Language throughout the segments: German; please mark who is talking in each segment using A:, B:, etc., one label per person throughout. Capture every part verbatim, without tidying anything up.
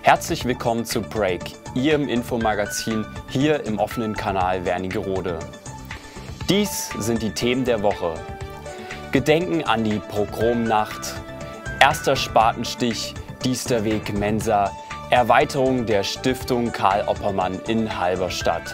A: Herzlich willkommen zu Break, Ihrem Infomagazin hier im offenen Kanal Wernigerode. Dies sind die Themen der Woche. Gedenken an die Pogromnacht, erster Spatenstich, Diesterweg Mensa, Erweiterung der Stiftung Karl Oppermann in Halberstadt.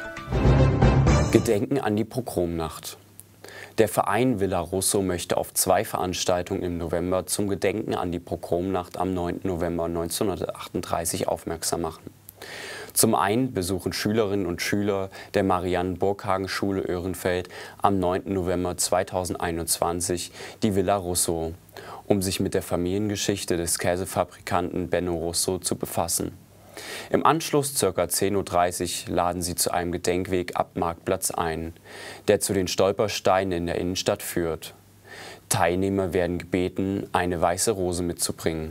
A: Gedenken an die Pogromnacht. Der Verein Villa Russo möchte auf zwei Veranstaltungen im November zum Gedenken an die Pogromnacht am neunten November neunzehnhundertachtunddreißig aufmerksam machen. Zum einen besuchen Schülerinnen und Schüler der Marianne-Burghagen-Schule Öhrenfeld am neunten November zweitausendeinundzwanzig die Villa Russo, um sich mit der Familiengeschichte des Käsefabrikanten Benno Russo zu befassen. Im Anschluss ca. zehn Uhr dreißig laden sie zu einem Gedenkweg ab Marktplatz ein, der zu den Stolpersteinen in der Innenstadt führt. Teilnehmer werden gebeten, eine weiße Rose mitzubringen.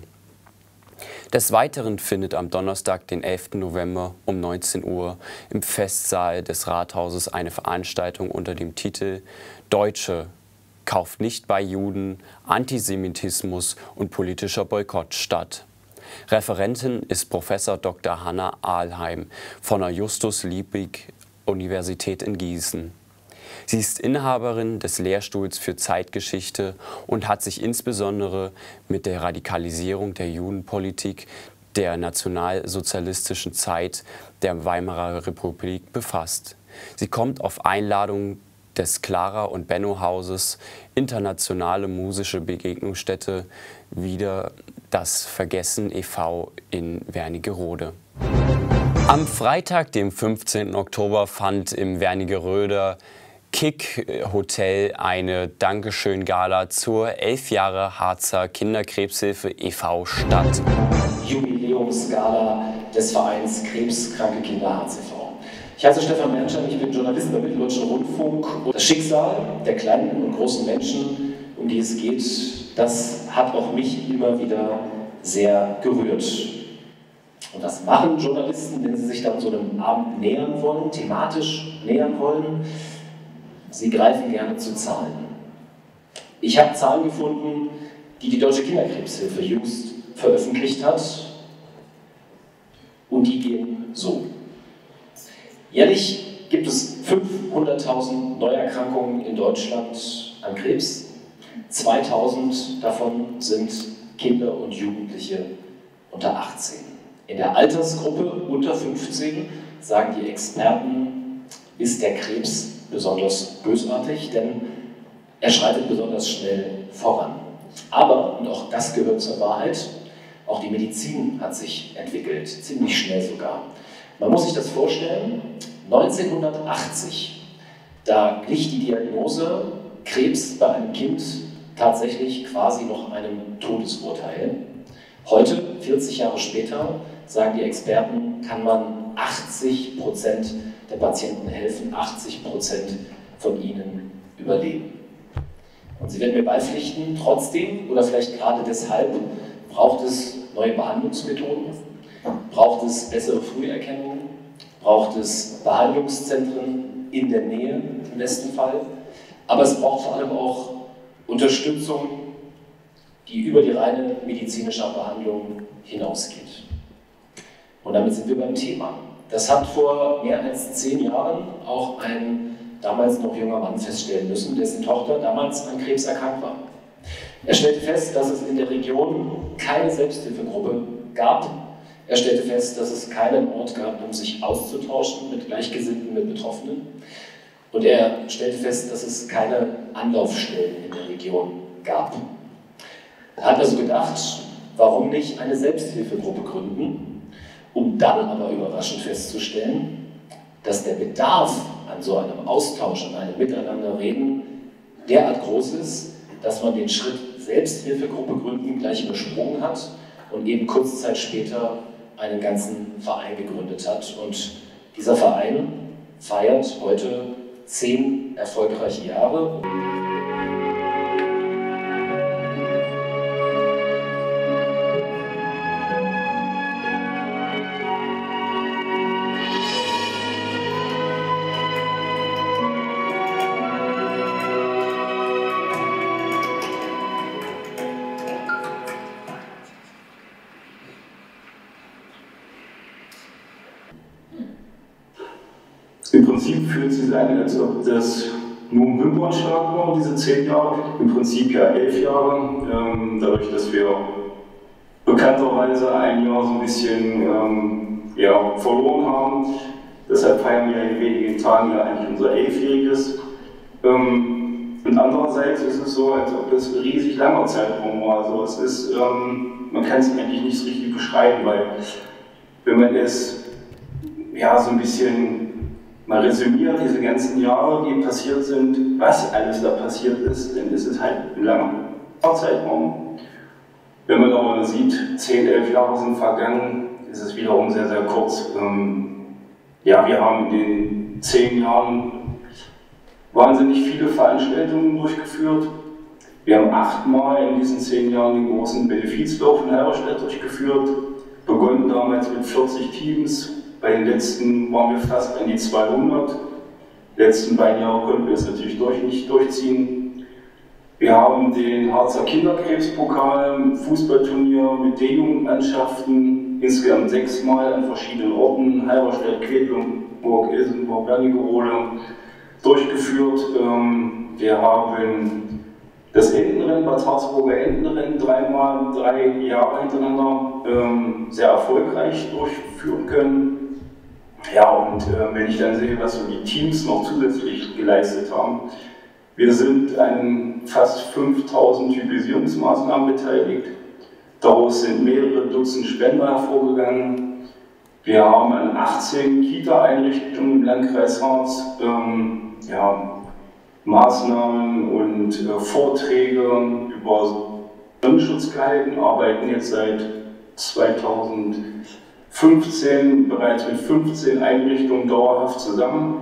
A: Des Weiteren findet am Donnerstag, den elften November um neunzehn Uhr im Festsaal des Rathauses eine Veranstaltung unter dem Titel »Deutsche, kauft nicht bei Juden, Antisemitismus und politischer Boykott« statt. Referentin ist Professor Doktor Hanna Ahlheim von der Justus-Liebig-Universität in Gießen. Sie ist Inhaberin des Lehrstuhls für Zeitgeschichte und hat sich insbesondere mit der Radikalisierung der Judenpolitik der nationalsozialistischen Zeit der Weimarer Republik befasst. Sie kommt auf Einladung des Clara und Benno Hauses, internationale musische Begegnungsstätte, wieder das Vergessen e V in Wernigerode. Am Freitag, dem fünfzehnten Oktober, fand im Wernigeröder Kick Hotel eine Dankeschön-Gala zur elf Jahre Harzer Kinderkrebshilfe e V statt.
B: Jubiläumsgala des Vereins Krebskranke Kinder Harz e V. Ich heiße Stefan Bernstein, ich bin Journalist beim Mitteldeutschen Rundfunk. Das Schicksal der kleinen und großen Menschen, um die es geht, das hat auch mich immer wieder sehr gerührt. Und das machen Journalisten, wenn sie sich dann so einem Abend nähern wollen, thematisch nähern wollen. Sie greifen gerne zu Zahlen. Ich habe Zahlen gefunden, die die Deutsche Kinderkrebshilfe jüngst veröffentlicht hat. Und die gehen so. Jährlich gibt es fünfhunderttausend Neuerkrankungen in Deutschland an Krebs. zweitausend davon sind Kinder und Jugendliche unter achtzehn. In der Altersgruppe unter fünfzehn, sagen die Experten, ist der Krebs besonders bösartig, denn er schreitet besonders schnell voran. Aber, und auch das gehört zur Wahrheit, auch die Medizin hat sich entwickelt, ziemlich schnell sogar. Man muss sich das vorstellen, neunzehnhundertachtzig, da glich die Diagnose Krebs bei einem Kind tatsächlich quasi noch einem Todesurteil. Heute, vierzig Jahre später, sagen die Experten, kann man achtzig Prozent der Patienten helfen, achtzig Prozent von ihnen überleben. Und Sie werden mir beipflichten, trotzdem oder vielleicht gerade deshalb braucht es neue Behandlungsmethoden, braucht es bessere Früherkennung, braucht es Behandlungszentren in der Nähe im besten Fall, aber es braucht vor allem auch Unterstützung, die über die reine medizinische Behandlung hinausgeht. Und damit sind wir beim Thema. Das hat vor mehr als zehn Jahren auch ein damals noch junger Mann feststellen müssen, dessen Tochter damals an Krebs erkrankt war. Er stellte fest, dass es in der Region keine Selbsthilfegruppe gab. Er stellte fest, dass es keinen Ort gab, um sich auszutauschen mit Gleichgesinnten, mit Betroffenen. Und er stellte fest, dass es keine Anlaufstellen in der Region gab. Er hat also gedacht, warum nicht eine Selbsthilfegruppe gründen, um dann aber überraschend festzustellen, dass der Bedarf an so einem Austausch, an einem Miteinanderreden derart groß ist, dass man den Schritt Selbsthilfegruppe gründen gleich übersprungen hat und eben kurze Zeit später einen ganzen Verein gegründet hat. Und dieser Verein feiert heute zehn erfolgreiche Jahre.
C: Im Prinzip fühlt es sich an, als ob das nur ein Wimpernschlag war, diese zehn Jahre, im Prinzip ja elf Jahre, ähm, dadurch, dass wir bekannterweise ein Jahr so ein bisschen ähm, ja, verloren haben. Deshalb feiern wir in wenigen Tagen ja eigentlich unser Elfjähriges. Ähm, und andererseits ist es so, als ob es ein riesig langer Zeitraum war. Also es ist, ähm, man kann es eigentlich nicht so richtig beschreiben, weil wenn man es ja, so ein bisschen mal resümiert, diese ganzen Jahre, die passiert sind, was alles da passiert ist, dann ist es halt ein langer Zeitraum. Wenn man aber sieht, zehn, elf Jahre sind vergangen, ist es wiederum sehr, sehr kurz. Ähm, ja, wir haben in den zehn Jahren wahnsinnig viele Veranstaltungen durchgeführt. Wir haben achtmal in diesen zehn Jahren den großen Benefizlauf in Halberstadt durchgeführt. Begonnen damals mit vierzig Teams. Bei den letzten waren wir fast an die zweihundert. Die letzten beiden Jahre konnten wir es natürlich durch, nicht durchziehen. Wir haben den Harzer Kinderkrebspokal, ein Fußballturnier mit D-Jugendmannschaften, insgesamt sechsmal an verschiedenen Orten, Halberstadt, Quedlinburg, Ilsenburg, Wernigerode, durchgeführt. Wir haben das Entenrennen, Bad Harzburger Entenrennen, dreimal, drei Jahre hintereinander sehr erfolgreich durchführen können. Ja, und äh, wenn ich dann sehe, was so die Teams noch zusätzlich geleistet haben, wir sind an fast fünftausend Typisierungsmaßnahmen beteiligt. Daraus sind mehrere Dutzend Spender hervorgegangen. Wir haben an achtzehn Kita-Einrichtungen im Landkreis Harz ähm, ja, Maßnahmen und äh, Vorträge über Sonnenschutz gehalten, arbeiten jetzt seit zweitausendfünfzehn bereits mit fünfzehn Einrichtungen dauerhaft zusammen.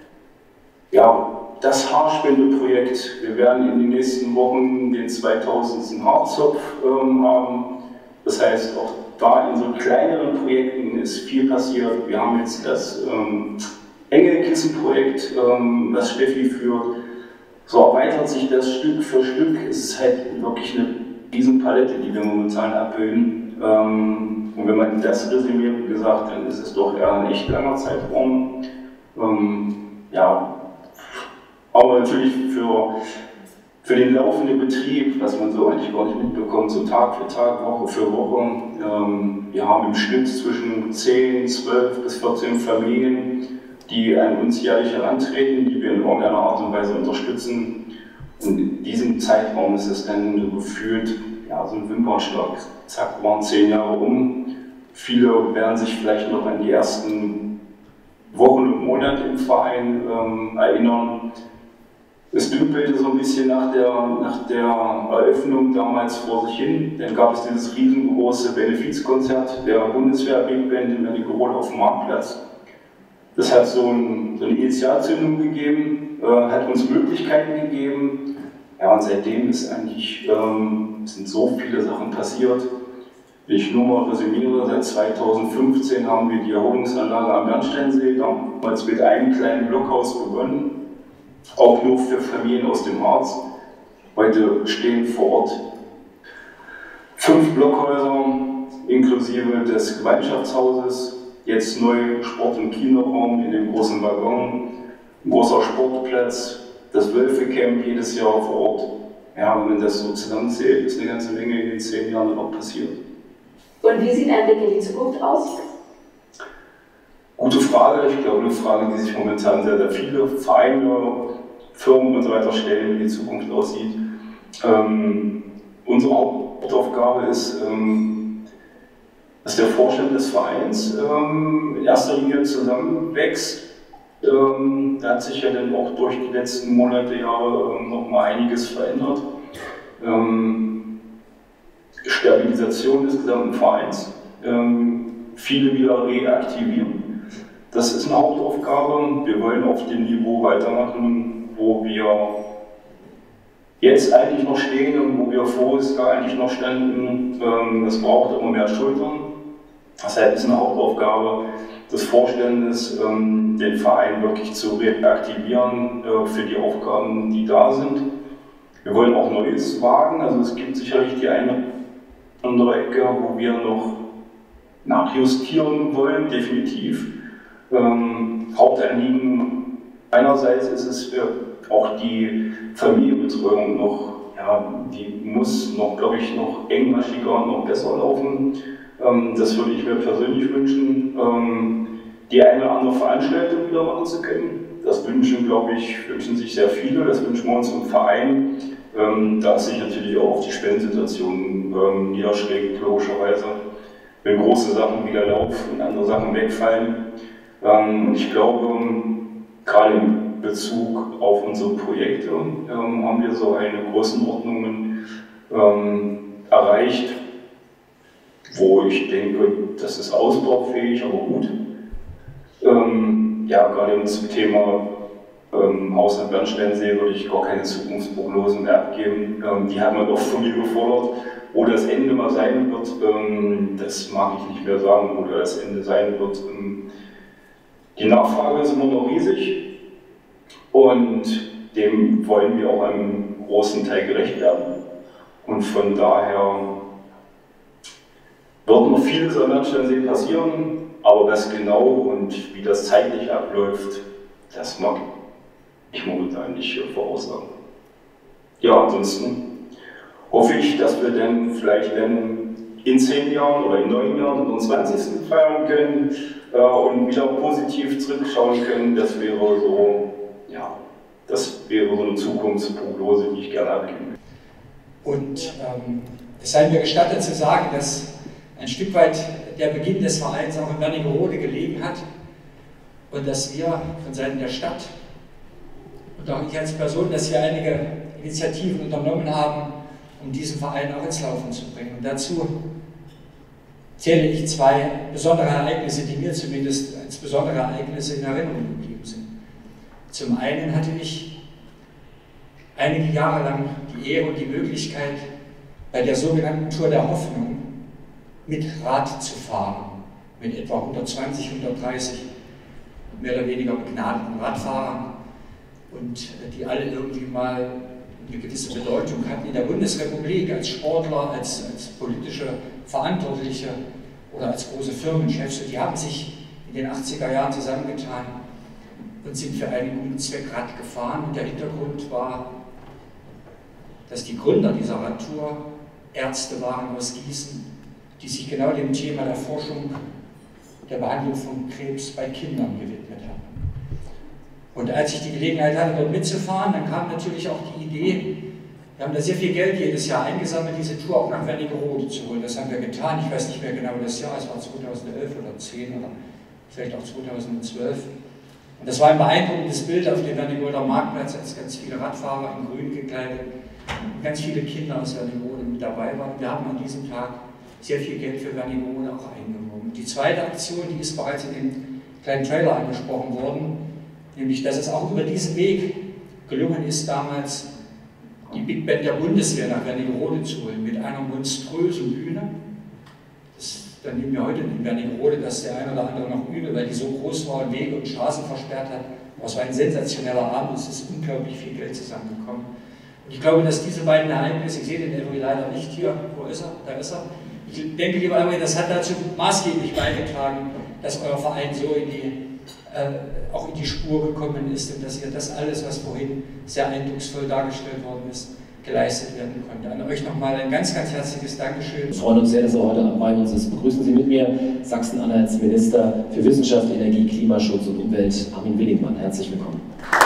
C: Ja, das Haarspendeprojekt, wir werden in den nächsten Wochen den zweitausendsten Haarzopf ähm, haben. Das heißt, auch da in so kleineren Projekten ist viel passiert. Wir haben jetzt das ähm, Engelkissenprojekt, ähm, das Steffi führt. So erweitert sich das Stück für Stück. Es ist halt wirklich eine Riesenpalette, die wir momentan abbilden. Ähm, und wenn man das resümiert, wie gesagt, dann ist es doch eher ein echt langer Zeitraum. Ähm, ja, aber natürlich für, für den laufenden Betrieb, was man so eigentlich gar nicht mitbekommt, so Tag für Tag, Woche für Woche. Ähm, wir haben im Schnitt zwischen zehn, zwölf bis vierzehn Familien, die an uns jährlich herantreten, die wir in irgendeiner Art und Weise unterstützen. Und in diesem Zeitraum ist es dann so gefühlt, ja, so ein Wimpernschlag. Zack, waren zehn Jahre um. Viele werden sich vielleicht noch an die ersten Wochen und Monate im Verein ähm, erinnern. Es dümpelte so ein bisschen nach der, nach der Eröffnung damals vor sich hin. Dann gab es dieses riesengroße Benefizkonzert der Bundeswehr Big Band in Wernigerode auf dem Marktplatz. Das hat so, ein, so eine Initialzündung gegeben, äh, hat uns Möglichkeiten gegeben. Ja, und seitdem ist eigentlich, ähm, sind so viele Sachen passiert. Wenn ich nur mal resümiere, seit zweitausendfünfzehn haben wir die Erholungsanlage am Bernsteinsee damals mit einem kleinen Blockhaus begonnen. Auch nur für Familien aus dem Harz. Heute stehen vor Ort fünf Blockhäuser inklusive des Gemeinschaftshauses. Jetzt neu Sport- und Kinderraum in dem großen Waggon, ein großer Sportplatz, das Wölfe-Camp jedes Jahr vor Ort. Ja, wenn man das so zusammenzählt, ist eine ganze Menge in den zehn Jahren noch passiert.
D: Und wie sieht ein Blick in die Zukunft aus?
C: Gute Frage. Ich glaube, eine Frage, die sich momentan sehr, sehr viele Vereine, Firmen und so weiter stellen, wie die Zukunft aussieht. Ähm, unsere Hauptaufgabe ist, ähm, dass der Vorstand des Vereins ähm, in erster Linie zusammenwächst. Ähm, da hat sich ja dann auch durch die letzten Monate, Jahre ähm, noch mal einiges verändert. Ähm, Stabilisation des gesamten Vereins, ähm, viele wieder reaktivieren. Das ist eine Hauptaufgabe. Wir wollen auf dem Niveau weitermachen, wo wir jetzt eigentlich noch stehen und wo wir voriges Jahr eigentlich noch standen. Das braucht immer mehr Schultern. Deshalb ist eine Hauptaufgabe des Vorstandes, den Verein wirklich zu reaktivieren für die Aufgaben, die da sind. Wir wollen auch Neues wagen. Also es gibt sicherlich die eine oder andere Ecke, wo wir noch nachjustieren wollen, definitiv. Ähm, Hauptanliegen einerseits ist es äh, auch die Familienbetreuung noch, ja, die muss noch, glaube ich, noch engmaschiger und noch besser laufen. Ähm, das würde ich mir persönlich wünschen, ähm, die eine oder andere Veranstaltung wieder machen zu können. Das wünschen, glaube ich, wünschen sich sehr viele, das wünschen wir uns im Verein, ähm, da es sich natürlich auch auf die Spendensituation ähm, niederschlägt, logischerweise. Wenn große Sachen wieder laufen und andere Sachen wegfallen. Ähm, ich glaube, gerade in Bezug auf unsere Projekte ähm, haben wir so eine Größenordnung ähm, erreicht, wo ich denke, das ist ausbaufähig, aber gut. Ähm, ja, gerade zum Thema ähm, Haus am Bernsteinsee würde ich gar keine Zukunftsprognosen mehr abgeben. Ähm, die hat man doch von mir gefordert. Wo das Ende mal sein wird, ähm, das mag ich nicht mehr sagen, wo das Ende sein wird. Ähm, die Nachfrage ist immer noch riesig und dem wollen wir auch einem großen Teil gerecht werden. Und von daher wird noch vieles am Bernsteinsee passieren, aber was genau und wie das zeitlich abläuft, das mag ich momentan nicht voraussagen. Ja, ansonsten hoffe ich, dass wir dann vielleicht dann in zehn Jahren oder in neun Jahren unseren zwanzigsten feiern können äh, und wieder positiv zurückschauen können. Das wäre so, ja, das wäre so eine Zukunftsprognose, die ich gerne abgeben würde.
E: Und ähm, es sei mir gestattet zu sagen, dass ein Stück weit der Beginn des Vereins auch in Wernigerode gelegen hat und dass wir von Seiten der Stadt und auch ich als Person, dass wir einige Initiativen unternommen haben, um diesen Verein auch ins Laufen zu bringen. Und dazu zähle ich zwei besondere Ereignisse, die mir zumindest als besondere Ereignisse in Erinnerung geblieben sind. Zum einen hatte ich einige Jahre lang die Ehre und die Möglichkeit, bei der sogenannten Tour der Hoffnung mit Rad zu fahren, mit etwa hundertzwanzig, hundertdreißig mehr oder weniger begnadeten Radfahrern und die alle irgendwie mal eine gewisse Bedeutung hatten in der Bundesrepublik als Sportler, als, als politische Verantwortliche oder als große Firmenchefs. Und die haben sich in den achtziger Jahren zusammengetan und sind für einen guten Zweck Rad gefahren. Und der Hintergrund war, dass die Gründer dieser Radtour Ärzte waren aus Gießen, die sich genau dem Thema der Forschung, der Behandlung von Krebs bei Kindern gewidmet haben. Und als ich die Gelegenheit hatte, dort mitzufahren, dann kam natürlich auch die Idee, wir haben da sehr viel Geld jedes Jahr eingesammelt, diese Tour auch nach Wernigerode zu holen. Das haben wir getan, ich weiß nicht mehr genau das Jahr, es war zweitausendelf oder zehn oder vielleicht auch zweitausendzwölf. Und das war ein beeindruckendes Bild auf dem Wernigeroder Marktplatz, als ganz viele Radfahrer in grün gekleidet und ganz viele Kinder aus Wernigerode mit dabei waren. Wir haben an diesem Tag sehr viel Geld für Wernigerode auch eingenommen. Die zweite Aktion, die ist bereits in dem kleinen Trailer angesprochen worden, nämlich, dass es auch über diesen Weg gelungen ist, damals die Big Band der Bundeswehr nach Wernigerode zu holen, mit einer monströsen Bühne. Das, dann nehmen wir heute in Wernigerode das der eine oder andere noch übel, weil die so groß war und Wege und Straßen versperrt hat. Aber es war ein sensationeller Abend, es ist unglaublich viel Geld zusammengekommen. Und ich glaube, dass diese beiden Ereignisse, ich sehe den Avery leider nicht hier, wo ist er? Da ist er. Ich denke, lieber Avery, das hat dazu maßgeblich beigetragen, dass euer Verein so in die Äh, auch in die Spur gekommen ist und dass ihr das alles, was vorhin sehr eindrucksvoll dargestellt worden ist, geleistet werden konnte. An euch nochmal ein ganz, ganz herzliches Dankeschön.
B: Wir freuen uns sehr, dass er heute bei uns ist. Begrüßen Sie mit mir Sachsen-Anhalts Minister für Wissenschaft, Energie, Klimaschutz und Umwelt, Armin Willingmann. Herzlich willkommen.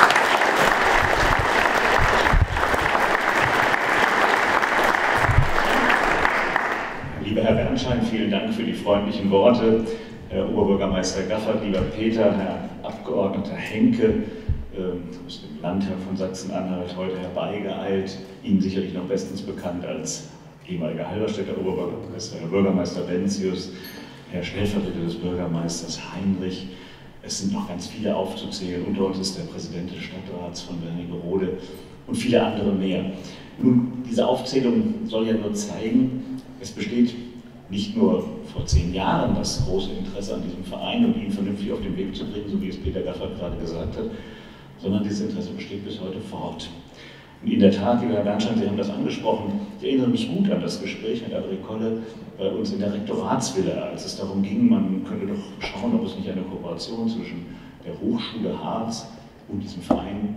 F: Lieber Herr Bernstein, vielen Dank für die freundlichen Worte. Herr Oberbürgermeister Gaffert, lieber Peter, Herr Abgeordneter Henke äh, aus dem Landtag von Sachsen-Anhalt, heute herbeigeeilt, Ihnen sicherlich noch bestens bekannt als ehemaliger Halberstädter Oberbürgermeister, Herr Bürgermeister Benzius, Herr Stellvertreter des Bürgermeisters Heinrich. Es sind noch ganz viele aufzuzählen. Unter uns ist der Präsident des Stadtrats von Wernigerode und viele andere mehr. Nun, diese Aufzählung soll ja nur zeigen, es besteht nicht nur vor zehn Jahren das große Interesse an diesem Verein und ihn vernünftig auf den Weg zu bringen, so wie es Peter Gaffert gerade gesagt hat, sondern dieses Interesse besteht bis heute fort. Und in der Tat, lieber Herr Bernstein, Sie haben das angesprochen, ich erinnere mich gut an das Gespräch mit André Kolle bei uns in der Rektoratsvilla, als es darum ging, man könnte doch schauen, ob es nicht eine Kooperation zwischen der Hochschule Harz und diesem Verein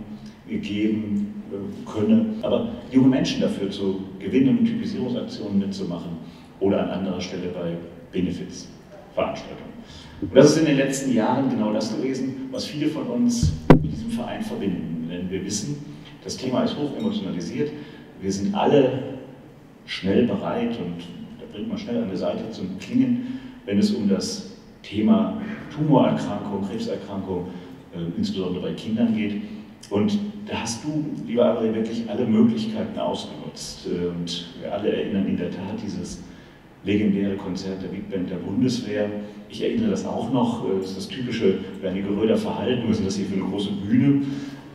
F: geben könne. Aber junge Menschen dafür zu gewinnen und Typisierungsaktionen mitzumachen oder an anderer Stelle bei Benefizveranstaltungen. Und das ist in den letzten Jahren genau das gewesen, was viele von uns mit diesem Verein verbinden. Denn wir wissen, das Thema ist hoch emotionalisiert. Wir sind alle schnell bereit und da bringt man schnell an der Seite zum Klingen, wenn es um das Thema Tumorerkrankung, Krebserkrankung, äh, insbesondere bei Kindern geht. Und da hast du, lieber André, wirklich alle Möglichkeiten ausgenutzt. Und wir alle erinnern in der Tat dieses legendäre Konzert der Big Band der Bundeswehr. Ich erinnere das auch noch, das ist das typische Wernigeröder Röder Verhalten, was ist das hier für eine große Bühne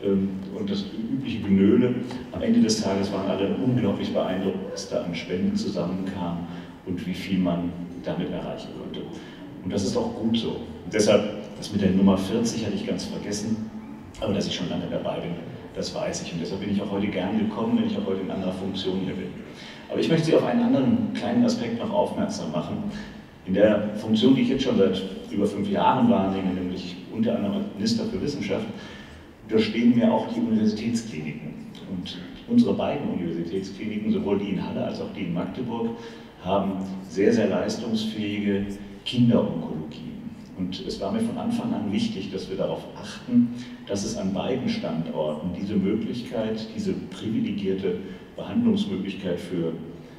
F: und das übliche Genöle. Am Ende des Tages waren alle unglaublich beeindruckt, was da an Spenden zusammenkam und wie viel man damit erreichen konnte. Und das ist auch gut so. Und deshalb, das mit der Nummer vierzig hatte ich ganz vergessen, aber dass ich schon lange dabei bin, das weiß ich. Und deshalb bin ich auch heute gern gekommen, wenn ich auch heute in anderer Funktion hier bin. Aber ich möchte Sie auf einen anderen kleinen Aspekt noch aufmerksam machen. In der Funktion, die ich jetzt schon seit über fünf Jahren wahrnehme, nämlich unter anderem als Minister für Wissenschaft, unterstehen mir auch die Universitätskliniken. Und unsere beiden Universitätskliniken, sowohl die in Halle als auch die in Magdeburg, haben sehr, sehr leistungsfähige Kinderonkologien. Und es war mir von Anfang an wichtig, dass wir darauf achten, dass es an beiden Standorten diese Möglichkeit, diese privilegierte Behandlungsmöglichkeit für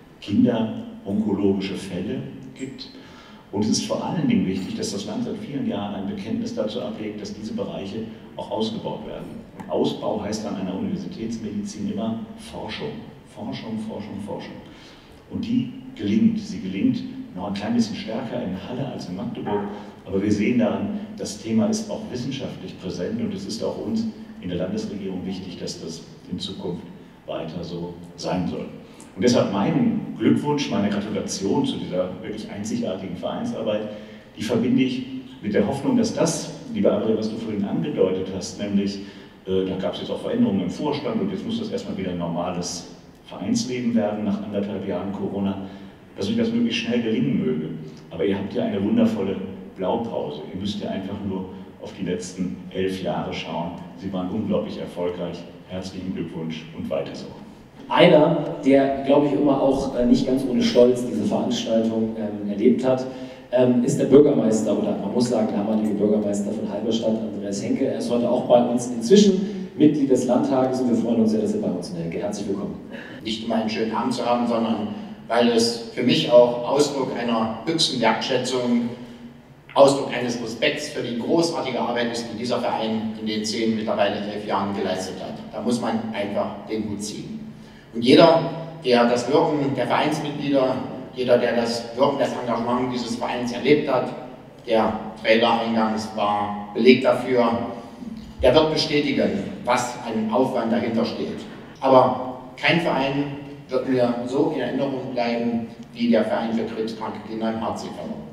F: kinderonkologische Fälle gibt. Und es ist vor allen Dingen wichtig, dass das Land seit vielen Jahren ein Bekenntnis dazu ablegt, dass diese Bereiche auch ausgebaut werden. Und Ausbau heißt an einer Universitätsmedizin immer Forschung. Forschung, Forschung, Forschung. Und die gelingt. Sie gelingt noch ein klein bisschen stärker in Halle als in Magdeburg. Aber wir sehen daran, das Thema ist auch wissenschaftlich präsent und es ist auch uns in der Landesregierung wichtig, dass das in Zukunft weiter so sein soll. Und deshalb mein Glückwunsch, meine Gratulation zu dieser wirklich einzigartigen Vereinsarbeit, die verbinde ich mit der Hoffnung, dass das, lieber André, was du vorhin angedeutet hast, nämlich, äh, da gab es jetzt auch Veränderungen im Vorstand und jetzt muss das erstmal wieder ein normales Vereinsleben werden nach anderthalb Jahren Corona, dass euch das möglichst schnell gelingen möge. Aber ihr habt ja eine wundervolle Blaupause. Ihr müsst ja einfach nur auf die letzten elf Jahre schauen. Sie waren unglaublich erfolgreich. Herzlichen Glückwunsch und weiter so.
B: Einer, der, glaube ich, immer auch äh, nicht ganz ohne Stolz diese Veranstaltung ähm, erlebt hat, ähm, ist der Bürgermeister, oder man muss sagen, der damalige Bürgermeister von Halberstadt, Andreas Henke. Er ist heute auch bei uns inzwischen Mitglied des Landtages und wir freuen uns sehr, dass er bei uns ist. Henke, herzlich willkommen.
G: Nicht um einen schönen Abend zu haben, sondern weil es für mich auch Ausdruck einer höchsten Wertschätzung, Ausdruck eines Respekts für die großartige Arbeit ist, die dieser Verein in den zehn, mittlerweile elf Jahren geleistet hat. Da muss man einfach den Hut ziehen. Und jeder, der das Wirken der Vereinsmitglieder, jeder, der das Wirken, das Engagement dieses Vereins erlebt hat, der Trailer eingangs war Beleg dafür, der wird bestätigen, was ein Aufwand dahinter steht. Aber kein Verein wird mir so in Erinnerung bleiben wie der Verein für krebskranke Kinder im Harz e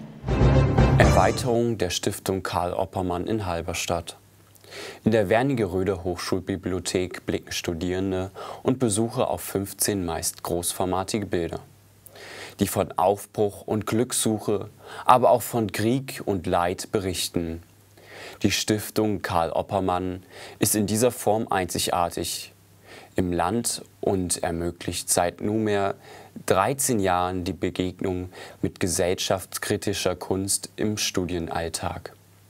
G: V
A: Erweiterung der Stiftung Karl Oppermann in Halberstadt. In der Wernigeröder Hochschulbibliothek blicken Studierende und Besucher auf fünfzehn meist großformatige Bilder, die von Aufbruch und Glückssuche, aber auch von Krieg und Leid berichten. Die Stiftung Karl Oppermann ist in dieser Form einzigartig im Land und ermöglicht seit nunmehr dreizehn Jahren die Begegnung mit gesellschaftskritischer Kunst im Studienalltag.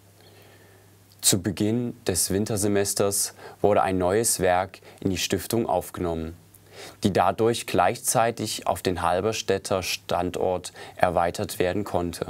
A: Zu Beginn des Wintersemesters wurde ein neues Werk in die Stiftung aufgenommen, die dadurch gleichzeitig auf den Halberstädter Standort erweitert werden konnte.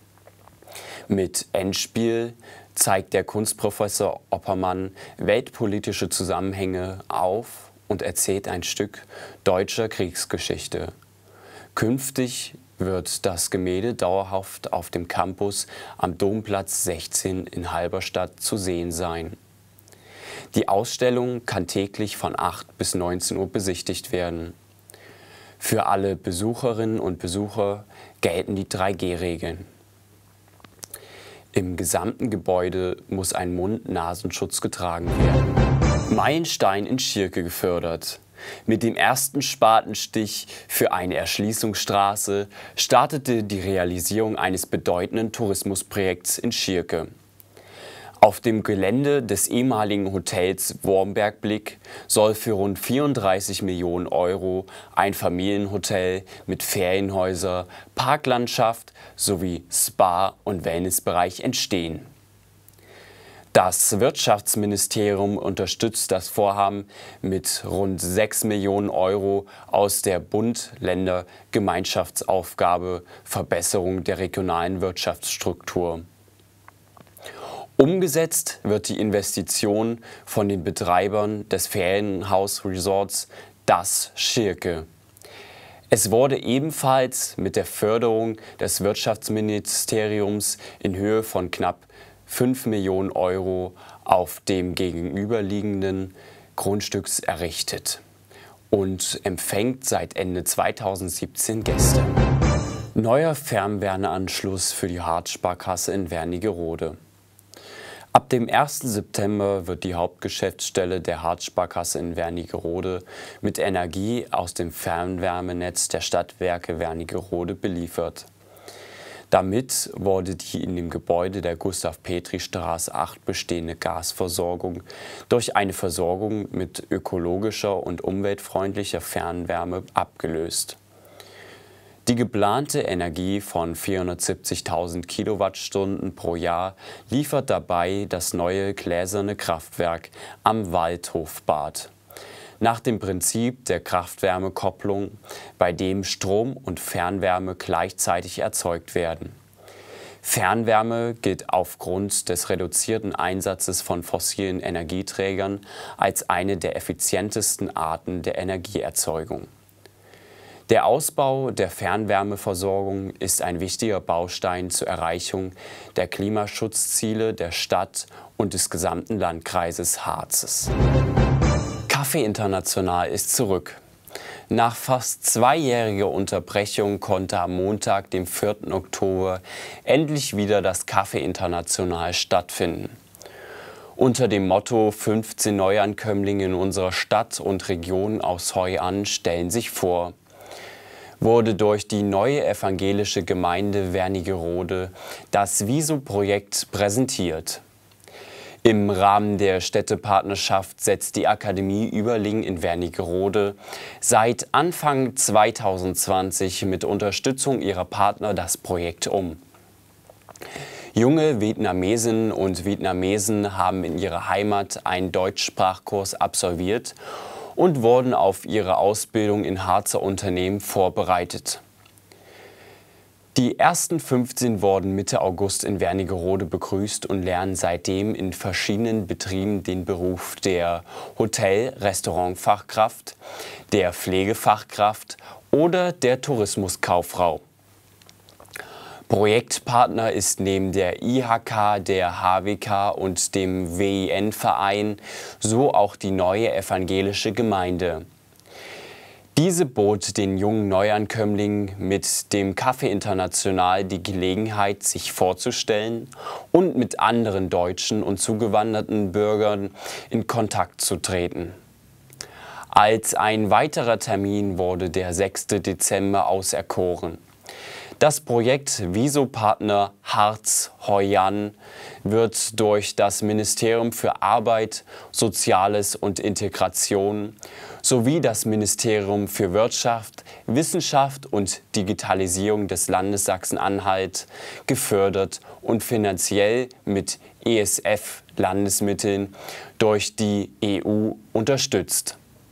A: Mit Endspiel zeigt der Kunstprofessor Oppermann weltpolitische Zusammenhänge auf und erzählt ein Stück deutscher Kriegsgeschichte. Künftig wird das Gemälde dauerhaft auf dem Campus am Domplatz sechzehn in Halberstadt zu sehen sein. Die Ausstellung kann täglich von acht bis neunzehn Uhr besichtigt werden. Für alle Besucherinnen und Besucher gelten die drei G Regeln. Im gesamten Gebäude muss ein Mund-Nasenschutz getragen werden. Meilenstein in Schirke gefördert. Mit dem ersten Spatenstich für eine Erschließungsstraße startete die Realisierung eines bedeutenden Tourismusprojekts in Schierke. Auf dem Gelände des ehemaligen Hotels Wormberg-Blick soll für rund vierunddreißig Millionen Euro ein Familienhotel mit Ferienhäuser, Parklandschaft sowie Spa- und Wellnessbereich entstehen. Das Wirtschaftsministerium unterstützt das Vorhaben mit rund sechs Millionen Euro aus der Bund-Länder-Gemeinschaftsaufgabe Verbesserung der regionalen Wirtschaftsstruktur. Umgesetzt wird die Investition von den Betreibern des Ferienhausresorts Das Schierke. Es wurde ebenfalls mit der Förderung des Wirtschaftsministeriums in Höhe von knapp fünf Millionen Euro auf dem gegenüberliegenden Grundstücks errichtet und empfängt seit Ende zweitausendsiebzehn Gäste. Neuer Fernwärmeanschluss für die Harz-Sparkasse in Wernigerode. Ab dem ersten September wird die Hauptgeschäftsstelle der Harz-Sparkasse in Wernigerode mit Energie aus dem Fernwärmenetz der Stadtwerke Wernigerode beliefert. Damit wurde die in dem Gebäude der Gustav-Petri-Straße acht bestehende Gasversorgung durch eine Versorgung mit ökologischer und umweltfreundlicher Fernwärme abgelöst. Die geplante Energie von vierhundertsiebzigtausend Kilowattstunden pro Jahr liefert dabei das neue gläserne Kraftwerk am Waldhofbad. Nach dem Prinzip der Kraft-Wärme-Kopplung, bei dem Strom und Fernwärme gleichzeitig erzeugt werden. Fernwärme gilt aufgrund des reduzierten Einsatzes von fossilen Energieträgern als eine der effizientesten Arten der Energieerzeugung. Der Ausbau der Fernwärmeversorgung ist ein wichtiger Baustein zur Erreichung der Klimaschutzziele der Stadt und des gesamten Landkreises Harzes. Kaffee International ist zurück. Nach fast zweijähriger Unterbrechung konnte am Montag, dem vierten Oktober, endlich wieder das Kaffee International stattfinden. Unter dem Motto fünfzehn Neuankömmlinge in unserer Stadt und Region aus Heu an stellen sich vor, wurde durch die neue evangelische Gemeinde Wernigerode das Viso-Projekt präsentiert. Im Rahmen der Städtepartnerschaft setzt die Akademie Überlingen in Wernigerode seit Anfang zweitausendzwanzig mit Unterstützung ihrer Partner das Projekt um. Junge Vietnamesinnen und Vietnamesen haben in ihrer Heimat einen Deutschsprachkurs absolviert und wurden auf ihre Ausbildung in Harzer Unternehmen vorbereitet. Die ersten fünfzehn wurden Mitte August in Wernigerode begrüßt und lernen seitdem in verschiedenen Betrieben den Beruf der Hotel-Restaurant-Fachkraft, der Pflegefachkraft oder der Tourismuskauffrau. Projektpartner ist neben der I H K, der H W K und dem W I N-Verein so auch die neue evangelische Gemeinde. Diese bot den jungen Neuankömmlingen mit dem Kaffee International die Gelegenheit, sich vorzustellen und mit anderen deutschen und zugewanderten Bürgern in Kontakt zu treten. Als ein weiterer Termin wurde der sechste Dezember auserkoren. Das Projekt Viso-Partner Harz Heu an wird durch das Ministerium für Arbeit, Soziales und Integration sowie das Ministerium für Wirtschaft, Wissenschaft und Digitalisierung des Landes Sachsen-Anhalt gefördert und finanziell mit E S F-Landesmitteln durch die E U unterstützt.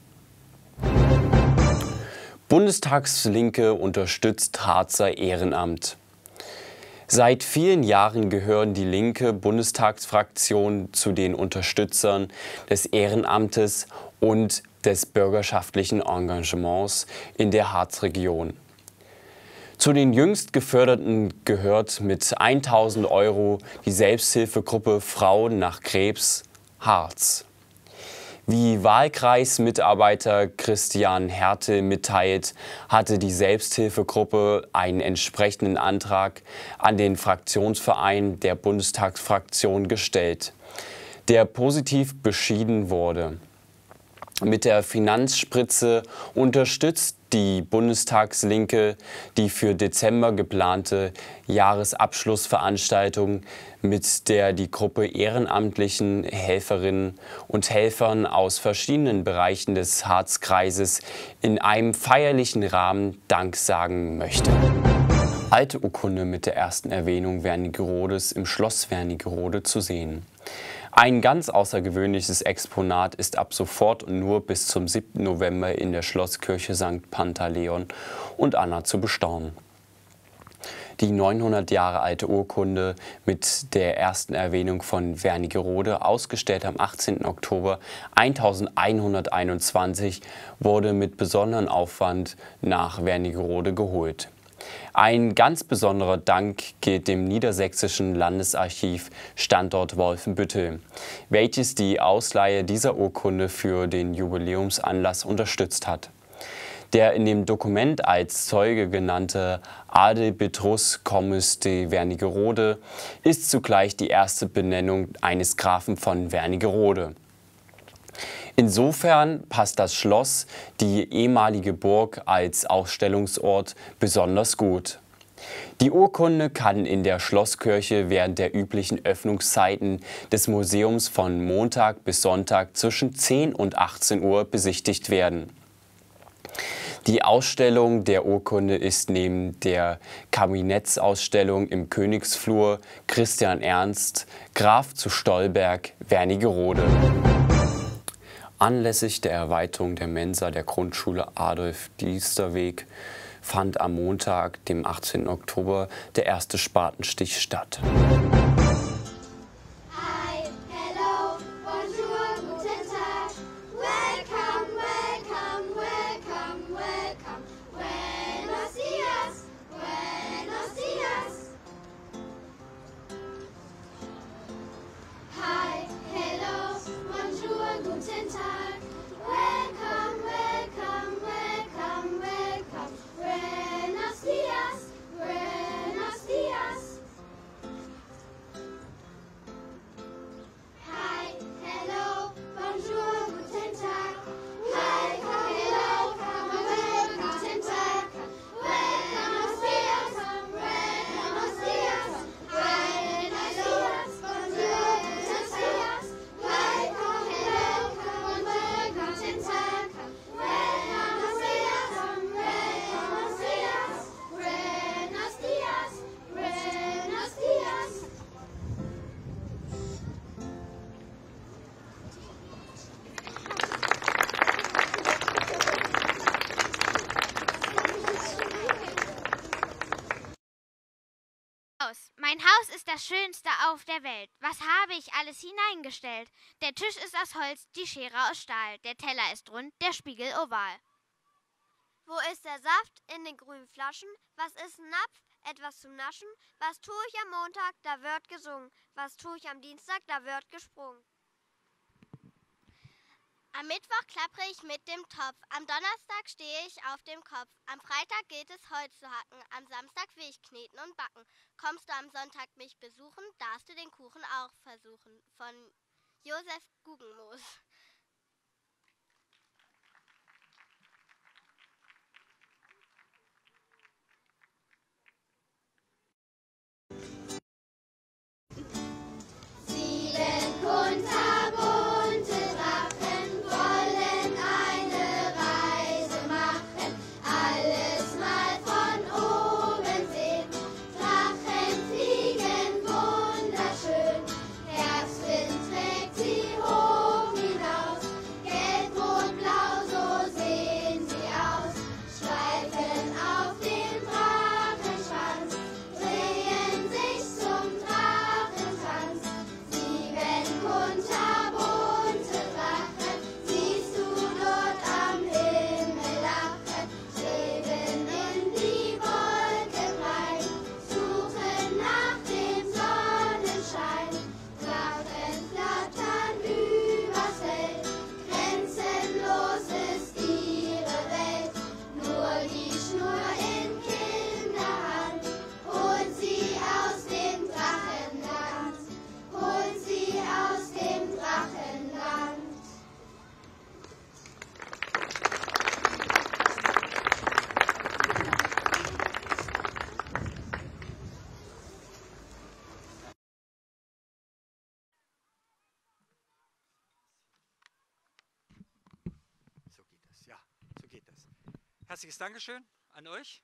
A: Bundestagslinke unterstützt Harzer Ehrenamt. Seit vielen Jahren gehören die linke Bundestagsfraktion zu den Unterstützern des Ehrenamtes und des bürgerschaftlichen Engagements in der Harzregion. Zu den jüngst Geförderten gehört mit tausend Euro die Selbsthilfegruppe Frauen nach Krebs Harz. Wie Wahlkreismitarbeiter Christian Hertel mitteilt, hatte die Selbsthilfegruppe einen entsprechenden Antrag an den Fraktionsverein der Bundestagsfraktion gestellt, der positiv beschieden wurde. Mit der Finanzspritze unterstützt die Bundestagslinke die für Dezember geplante Jahresabschlussveranstaltung, mit der die Gruppe ehrenamtlichen Helferinnen und Helfern aus verschiedenen Bereichen des Harzkreises in einem feierlichen Rahmen Dank sagen möchte. Alte Urkunde mit der ersten Erwähnung Wernigerodes im Schloss Wernigerode zu sehen. Ein ganz außergewöhnliches Exponat ist ab sofort und nur bis zum siebten November in der Schlosskirche Sankt Pantaleon und Anna zu bestaunen. Die neunhundert Jahre alte Urkunde mit der ersten Erwähnung von Wernigerode, ausgestellt am achtzehnten Oktober eintausendeinhunderteinundzwanzig, wurde mit besonderem Aufwand nach Wernigerode geholt. Ein ganz besonderer Dank gilt dem Niedersächsischen Landesarchiv Standort Wolfenbüttel, welches die Ausleihe dieser Urkunde für den Jubiläumsanlass unterstützt hat. Der in dem Dokument als Zeuge genannte Adel Petrus Commes de Wernigerode ist zugleich die erste Benennung eines Grafen von Wernigerode. Insofern passt das Schloss, die ehemalige Burg, als Ausstellungsort besonders gut. Die Urkunde kann in der Schlosskirche während der üblichen Öffnungszeiten des Museums von Montag bis Sonntag zwischen zehn und achtzehn Uhr besichtigt werden. Die Ausstellung der Urkunde ist neben der Kabinettsausstellung im Königsflur Christian Ernst, Graf zu Stolberg, Wernigerode. Anlässlich der Erweiterung der Mensa der Grundschule Adolf-Diester-Weg fand am Montag, dem achtzehnten Oktober, der erste Spatenstich statt.
H: Mein Haus ist das Schönste auf der Welt. Was habe ich alles hineingestellt? Der Tisch ist aus Holz, die Schere aus Stahl. Der Teller ist rund, der Spiegel oval.
I: Wo ist der Saft? In den grünen Flaschen. Was ist ein Napf? Etwas zum Naschen. Was tue ich am Montag? Da wird gesungen. Was tue ich am Dienstag? Da wird gesprungen.
J: Am Mittwoch klappere ich mit dem Topf, am Donnerstag stehe ich auf dem Kopf, am Freitag gilt es Holz zu hacken, am Samstag will ich kneten und backen. Kommst du am Sonntag mich besuchen, darfst du den Kuchen auch versuchen. Von Josef Guggenmoos.
K: Sieben kunterbunte Drachen wollen eine Reise machen, alles mal von oben sehen. Drachen fliegen wunderschön, Herbstwind trägt sie hoch hinaus.
E: Herzliches Dankeschön an euch.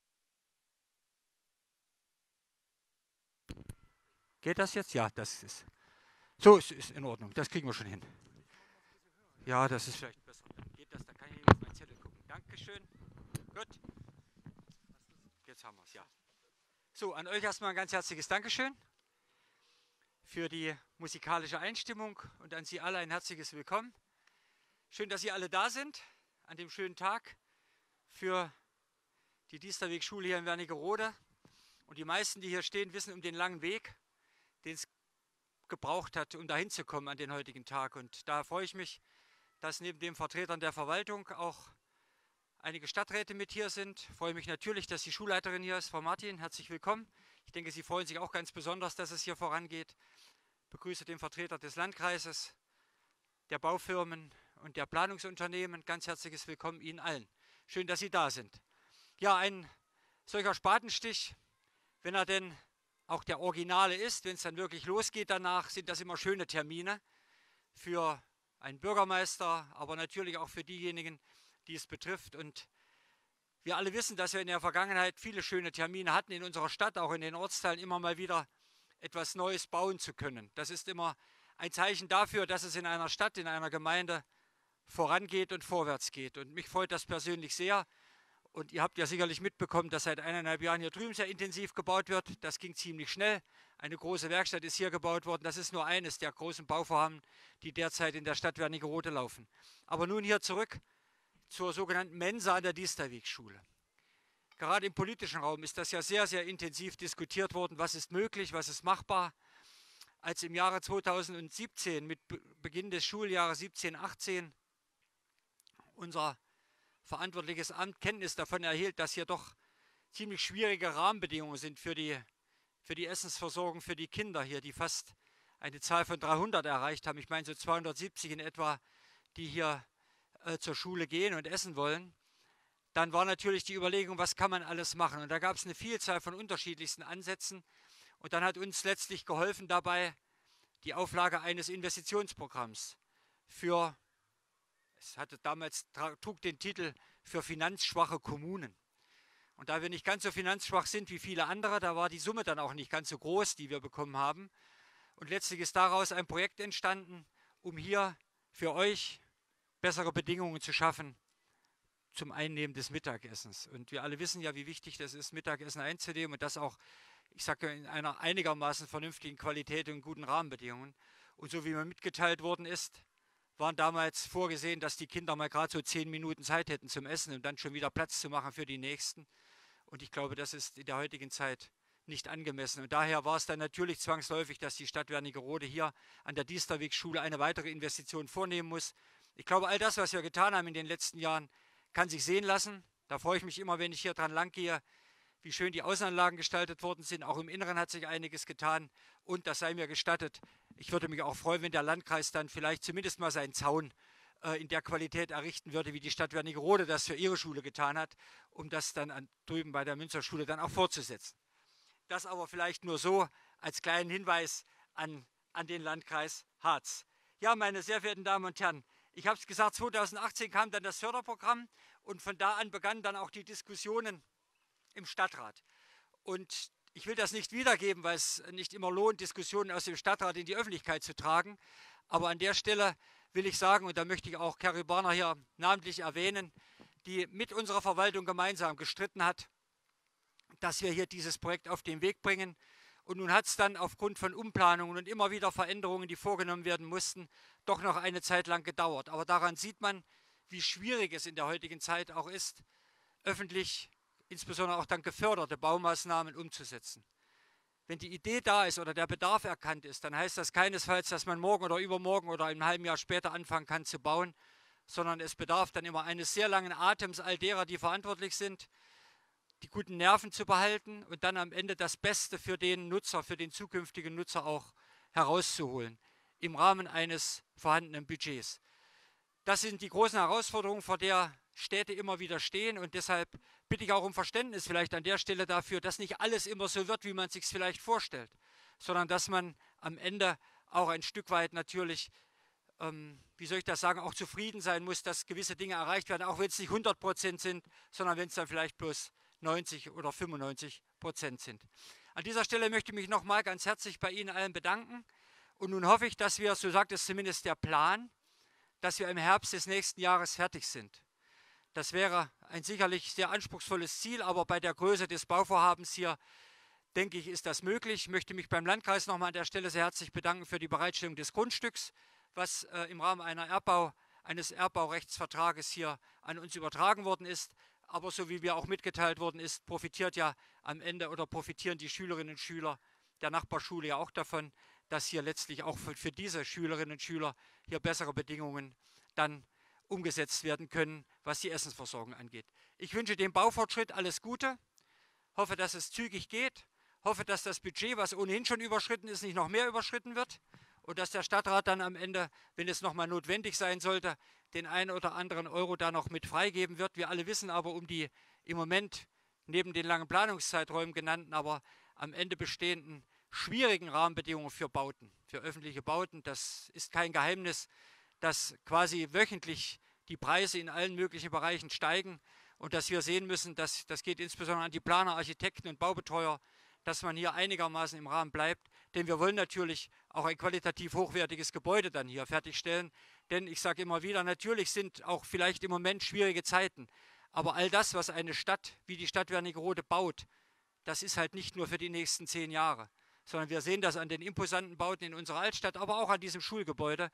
E: Geht das jetzt? Ja, das ist. So ist, ist in Ordnung. Das kriegen wir schon hin. Ja, das ist vielleicht besser. Dann geht das, da kann ich auf meinen Zettel gucken. Dankeschön. Gut. Jetzt haben wir es, ja. So, an euch erstmal ein ganz herzliches Dankeschön für die musikalische Einstimmung und an Sie alle ein herzliches Willkommen. Schön, dass Sie alle da sind an dem schönen Tag für die Diesterweg-Schule hier in Wernigerode. Und die meisten, die hier stehen, wissen um den langen Weg, den es gebraucht hat, um dahin zu kommen an den heutigen Tag. Und da freue ich mich, dass neben den Vertretern der Verwaltung auch einige Stadträte mit hier sind. Ich freue mich natürlich, dass die Schulleiterin hier ist, Frau Martin. Herzlich willkommen. Ich denke, Sie freuen sich auch ganz besonders, dass es hier vorangeht. Ich begrüße den Vertreter des Landkreises, der Baufirmen und der Planungsunternehmen. Ganz herzliches Willkommen Ihnen allen. Schön, dass Sie da sind. Ja, ein solcher Spatenstich, wenn er denn auch der Originale ist, wenn es dann wirklich losgeht danach, sind das immer schöne Termine für einen Bürgermeister, aber natürlich auch für diejenigen, die es betrifft. Und wir alle wissen, dass wir in der Vergangenheit viele schöne Termine hatten in unserer Stadt, auch in den Ortsteilen, immer mal wieder etwas Neues bauen zu können. Das ist immer ein Zeichen dafür, dass es in einer Stadt, in einer Gemeinde vorangeht und vorwärts geht. Und mich freut das persönlich sehr. Und ihr habt ja sicherlich mitbekommen, dass seit eineinhalb Jahren hier drüben sehr intensiv gebaut wird. Das ging ziemlich schnell. Eine große Werkstatt ist hier gebaut worden. Das ist nur eines der großen Bauvorhaben, die derzeit in der Stadt Wernigerode laufen. Aber nun hier zurück zur sogenannten Mensa an der Diesterweg-Schule. Gerade im politischen Raum ist das ja sehr, sehr intensiv diskutiert worden. Was ist möglich, was ist machbar? Als im Jahre zweitausendsiebzehn, mit Beginn des Schuljahres siebzehn achtzehn, unser verantwortliches Amt Kenntnis davon erhielt, dass hier doch ziemlich schwierige Rahmenbedingungen sind für die, für die Essensversorgung für die Kinder hier, die fast eine Zahl von dreihundert erreicht haben. Ich meine so zweihundertsiebzig in etwa, die hier äh, zur Schule gehen und essen wollen. Dann war natürlich die Überlegung, was kann man alles machen? Und da gab es eine Vielzahl von unterschiedlichsten Ansätzen. Und dann hat uns letztlich geholfen dabei die Auflage eines Investitionsprogramms für, es hatte damals, trug den Titel für finanzschwache Kommunen. Und da wir nicht ganz so finanzschwach sind wie viele andere, da war die Summe dann auch nicht ganz so groß, die wir bekommen haben. Und letztlich ist daraus ein Projekt entstanden, um hier für euch bessere Bedingungen zu schaffen zum Einnehmen des Mittagessens. Und wir alle wissen ja, wie wichtig das ist, Mittagessen einzunehmen und das auch, ich sage in einer einigermaßen vernünftigen Qualität und guten Rahmenbedingungen. Und so wie mir mitgeteilt worden ist, waren damals vorgesehen, dass die Kinder mal gerade so zehn Minuten Zeit hätten zum Essen und dann schon wieder Platz zu machen für die Nächsten. Und ich glaube, das ist in der heutigen Zeit nicht angemessen. Und daher war es dann natürlich zwangsläufig, dass die Stadt Wernigerode hier an der Diesterweg-Schule eine weitere Investition vornehmen muss. Ich glaube, all das, was wir getan haben in den letzten Jahren, kann sich sehen lassen. Da freue ich mich immer, wenn ich hier dran lang gehe, wie schön die Außenanlagen gestaltet worden sind. Auch im Inneren hat sich einiges getan. Und das sei mir gestattet, ich würde mich auch freuen, wenn der Landkreis dann vielleicht zumindest mal seinen Zaun äh, in der Qualität errichten würde, wie die Stadt Wernigerode das für ihre Schule getan hat, um das dann an, drüben bei der Münsterschule dann auch fortzusetzen. Das aber vielleicht nur so als kleinen Hinweis an, an den Landkreis Harz. Ja, meine sehr verehrten Damen und Herren, ich habe es gesagt, zweitausendachtzehn kam dann das Förderprogramm und von da an begannen dann auch die Diskussionen im Stadtrat. Und ich will das nicht wiedergeben, weil es nicht immer lohnt, Diskussionen aus dem Stadtrat in die Öffentlichkeit zu tragen. Aber an der Stelle will ich sagen, und da möchte ich auch Kerry Barner hier namentlich erwähnen, die mit unserer Verwaltung gemeinsam gestritten hat, dass wir hier dieses Projekt auf den Weg bringen. Und nun hat es dann aufgrund von Umplanungen und immer wieder Veränderungen, die vorgenommen werden mussten, doch noch eine Zeit lang gedauert. Aber daran sieht man, wie schwierig es in der heutigen Zeit auch ist, öffentlich, insbesondere auch dann geförderte Baumaßnahmen umzusetzen. Wenn die Idee da ist oder der Bedarf erkannt ist, dann heißt das keinesfalls, dass man morgen oder übermorgen oder einem halben Jahr später anfangen kann zu bauen, sondern es bedarf dann immer eines sehr langen Atems all derer, die verantwortlich sind, die guten Nerven zu behalten und dann am Ende das Beste für den Nutzer, für den zukünftigen Nutzer auch herauszuholen, im Rahmen eines vorhandenen Budgets. Das sind die großen Herausforderungen, vor der Städte immer wieder stehen und deshalb bitte ich auch um Verständnis vielleicht an der Stelle dafür, dass nicht alles immer so wird, wie man es sich vielleicht vorstellt, sondern dass man am Ende auch ein Stück weit natürlich ähm, wie soll ich das sagen, auch zufrieden sein muss, dass gewisse Dinge erreicht werden, auch wenn es nicht hundert Prozent sind, sondern wenn es dann vielleicht bloß neunzig oder fünfundneunzig Prozent sind. An dieser Stelle möchte ich mich nochmal ganz herzlich bei Ihnen allen bedanken. Und nun hoffe ich, dass wir, so sagt es zumindest der Plan, dass wir im Herbst des nächsten Jahres fertig sind. Das wäre ein sicherlich sehr anspruchsvolles Ziel, aber bei der Größe des Bauvorhabens hier, denke ich, ist das möglich. Ich möchte mich beim Landkreis nochmal an der Stelle sehr herzlich bedanken für die Bereitstellung des Grundstücks, was äh, im Rahmen einer Erbbau, eines Erbbaurechtsvertrages hier an uns übertragen worden ist. Aber so wie mir auch mitgeteilt worden ist, profitiert ja am Ende oder profitieren die Schülerinnen und Schüler der Nachbarschule ja auch davon, dass hier letztlich auch für, für diese Schülerinnen und Schüler hier bessere Bedingungen dann umgesetzt werden können, was die Essensversorgung angeht. Ich wünsche dem Baufortschritt alles Gute, hoffe, dass es zügig geht, hoffe, dass das Budget, was ohnehin schon überschritten ist, nicht noch mehr überschritten wird und dass der Stadtrat dann am Ende, wenn es nochmal notwendig sein sollte, den einen oder anderen Euro da noch mit freigeben wird. Wir alle wissen aber um die im Moment neben den langen Planungszeiträumen genannten, aber am Ende bestehenden schwierigen Rahmenbedingungen für Bauten, für öffentliche Bauten. Das ist kein Geheimnis, dass quasi wöchentlich die Preise in allen möglichen Bereichen steigen und dass wir sehen müssen, dass das geht insbesondere an die Planer, Architekten und Baubetreuer, dass man hier einigermaßen im Rahmen bleibt. Denn wir wollen natürlich auch ein qualitativ hochwertiges Gebäude dann hier fertigstellen. Denn ich sage immer wieder, natürlich sind auch vielleicht im Moment schwierige Zeiten. Aber all das, was eine Stadt wie die Stadt Wernigerode baut, das ist halt nicht nur für die nächsten zehn Jahre. Sondern wir sehen das an den imposanten Bauten in unserer Altstadt, aber auch an diesem Schulgebäude.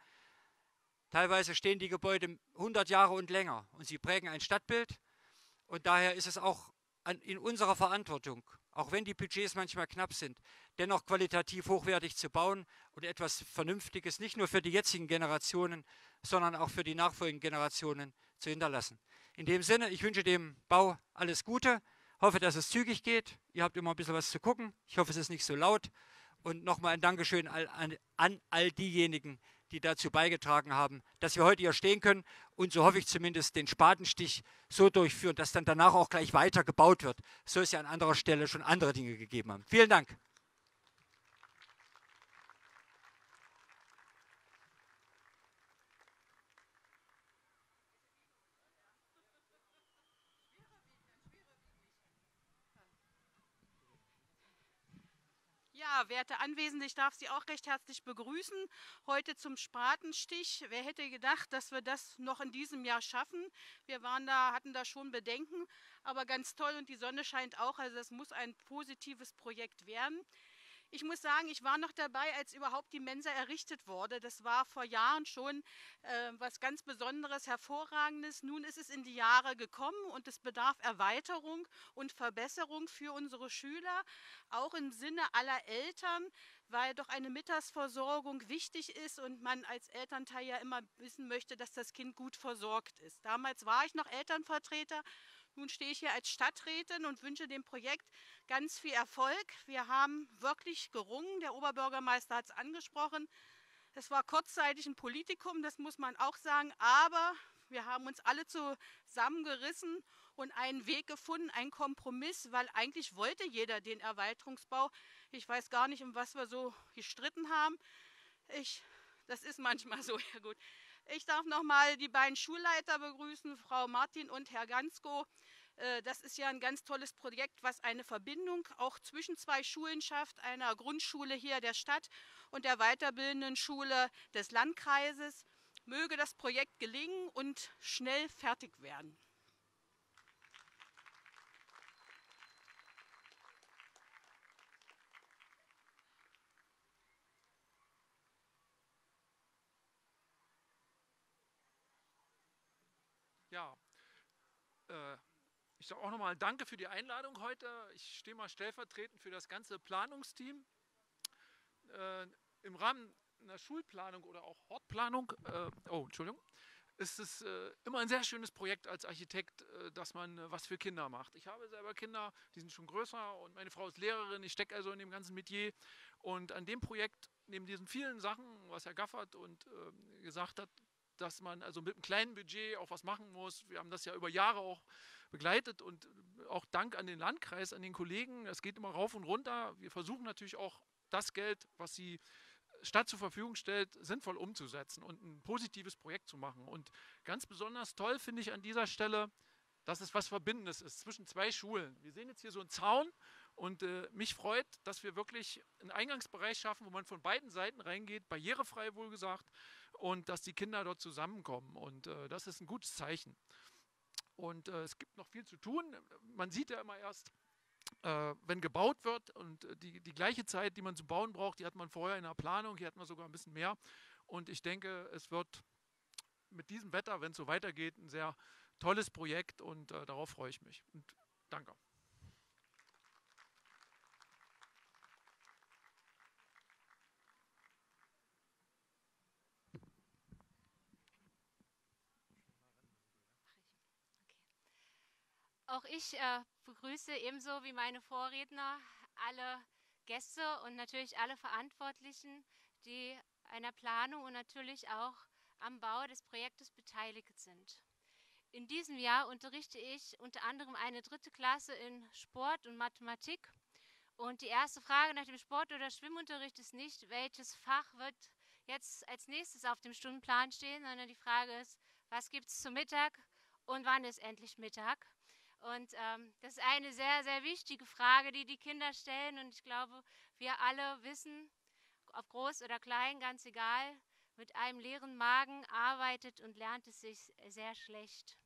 E: Teilweise stehen die Gebäude hundert Jahre und länger und sie prägen ein Stadtbild. Und daher ist es auch an, in unserer Verantwortung, auch wenn die Budgets manchmal knapp sind, dennoch qualitativ hochwertig zu bauen und etwas Vernünftiges nicht nur für die jetzigen Generationen, sondern auch für die nachfolgenden Generationen zu hinterlassen. In dem Sinne, ich wünsche dem Bau alles Gute, hoffe, dass es zügig geht. Ihr habt immer ein bisschen was zu gucken. Ich hoffe, es ist nicht so laut. Und nochmal ein Dankeschön an, an all diejenigen, die dazu beigetragen haben, dass wir heute hier stehen können und so hoffe ich zumindest den Spatenstich so durchführen, dass dann danach auch gleich weiter gebaut wird. So ist ja an anderer Stelle schon andere Dinge gegeben haben. Vielen Dank.
L: Ja, werte Anwesende, ich darf Sie auch recht herzlich begrüßen. Heute zum Spatenstich. Wer hätte gedacht, dass wir das noch in diesem Jahr schaffen? Wir waren da, hatten da schon Bedenken, aber ganz toll und die Sonne scheint auch. Also das muss ein positives Projekt werden. Ich muss sagen, ich war noch dabei, als überhaupt die Mensa errichtet wurde. Das war vor Jahren schon äh, was ganz Besonderes, Hervorragendes. Nun ist es in die Jahre gekommen und es bedarf Erweiterung und Verbesserung für unsere Schüler, auch im Sinne aller Eltern, weil doch eine Mittagsversorgung wichtig ist und man als Elternteil ja immer wissen möchte, dass das Kind gut versorgt ist. Damals war ich noch Elternvertreter. Nun stehe ich hier als Stadträtin und wünsche dem Projekt ganz viel Erfolg. Wir haben wirklich gerungen, der Oberbürgermeister hat es angesprochen. Es war kurzzeitig ein Politikum, das muss man auch sagen, aber wir haben uns alle zusammengerissen und einen Weg gefunden, einen Kompromiss, weil eigentlich wollte jeder den Erweiterungsbau. Ich weiß gar nicht, um was wir so gestritten haben. Ich, das ist manchmal so, ja gut. Ich darf noch mal die beiden Schulleiter begrüßen, Frau Martin und Herr Gansko. Das ist ja ein ganz tolles Projekt, was eine Verbindung auch zwischen zwei Schulen schafft, einer Grundschule hier der Stadt und der weiterbildenden Schule des Landkreises. Möge das Projekt gelingen und schnell fertig werden.
M: Ja, äh, ich sage auch nochmal Danke für die Einladung heute. Ich stehe mal stellvertretend für das ganze Planungsteam. Äh, Im Rahmen einer Schulplanung oder auch Hortplanung, äh, oh, Entschuldigung, ist es äh, immer ein sehr schönes Projekt als Architekt, äh, dass man äh, was für Kinder macht. Ich habe selber Kinder, die sind schon größer und meine Frau ist Lehrerin, ich stecke also in dem ganzen Metier. Und an dem Projekt, neben diesen vielen Sachen, was Herr Gaffert und äh, gesagt hat, dass man also mit einem kleinen Budget auch was machen muss. Wir haben das ja über Jahre auch begleitet und auch Dank an den Landkreis, an den Kollegen. Es geht immer rauf und runter. Wir versuchen natürlich auch das Geld, was sie Stadt zur Verfügung stellt, sinnvoll umzusetzen und ein positives Projekt zu machen. Und ganz besonders toll finde ich an dieser Stelle, dass es was Verbindendes ist zwischen zwei Schulen. Wir sehen jetzt hier so einen Zaun und äh, mich freut, dass wir wirklich einen Eingangsbereich schaffen, wo man von beiden Seiten reingeht, barrierefrei wohlgesagt, und dass die Kinder dort zusammenkommen. Und äh, das ist ein gutes Zeichen. Und äh, es gibt noch viel zu tun. Man sieht ja immer erst, äh, wenn gebaut wird, und die, die gleiche Zeit, die man zu bauen braucht, die hat man vorher in der Planung, hier hat man sogar ein bisschen mehr. Und ich denke, es wird mit diesem Wetter, wenn es so weitergeht, ein sehr tolles Projekt, und äh, darauf freue ich mich. Und danke.
N: Auch ich äh, begrüße ebenso wie meine Vorredner alle Gäste und natürlich alle Verantwortlichen, die an der Planung und natürlich auch am Bau des Projektes beteiligt sind. In diesem Jahr unterrichte ich unter anderem eine dritte Klasse in Sport und Mathematik. Und die erste Frage nach dem Sport- oder Schwimmunterricht ist nicht, welches Fach wird jetzt als nächstes auf dem Stundenplan stehen, sondern die Frage ist, was gibt es zum Mittag und wann ist endlich Mittag? Und ähm, das ist eine sehr, sehr wichtige Frage, die die Kinder stellen. Und ich glaube, wir alle wissen, ob groß oder klein, ganz egal, mit einem leeren Magen arbeitet und lernt es sich sehr schlecht.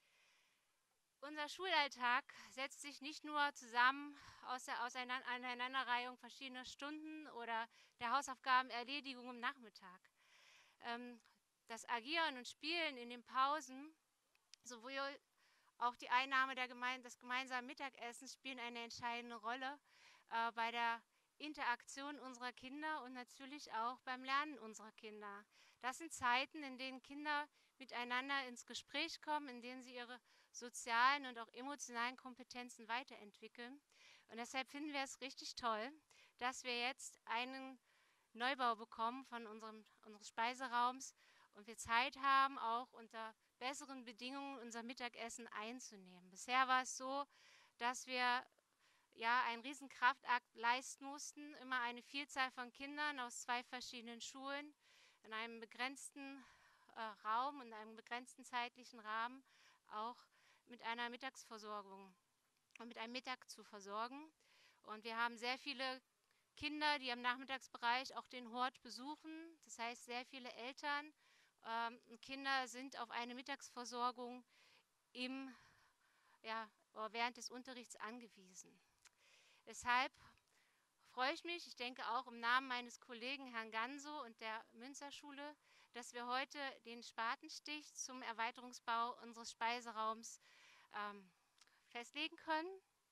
N: Unser Schulalltag setzt sich nicht nur zusammen aus der Aneinanderreihung verschiedener Stunden oder der Hausaufgabenerledigung am Nachmittag. Ähm, das Agieren und Spielen in den Pausen, sowohl auch die Einnahme der Geme- des gemeinsamen Mittagessens spielen eine entscheidende Rolle äh, bei der Interaktion unserer Kinder und natürlich auch beim Lernen unserer Kinder. Das sind Zeiten, in denen Kinder miteinander ins Gespräch kommen, in denen sie ihre sozialen und auch emotionalen Kompetenzen weiterentwickeln. Und deshalb finden wir es richtig toll, dass wir jetzt einen Neubau bekommen von unserem, unseres Speiseraums und wir Zeit haben, auch unter besseren Bedingungen unser Mittagessen einzunehmen. Bisher war es so, dass wir ja einen riesen Kraftakt leisten mussten, immer eine Vielzahl von Kindern aus zwei verschiedenen Schulen in einem begrenzten äh, Raum und einem begrenzten zeitlichen Rahmen auch mit einer Mittagsversorgung und mit einem Mittag zu versorgen. Und wir haben sehr viele Kinder, die am Nachmittagsbereich auch den Hort besuchen. Das heißt, sehr viele Eltern ähm, und Kinder sind auf eine Mittagsversorgung im, ja, während des Unterrichts angewiesen. Deshalb freue ich mich, ich denke auch im Namen meines Kollegen Herrn Ganso und der Münzerschule, dass wir heute den Spatenstich zum Erweiterungsbau unseres Speiseraums ähm, festlegen können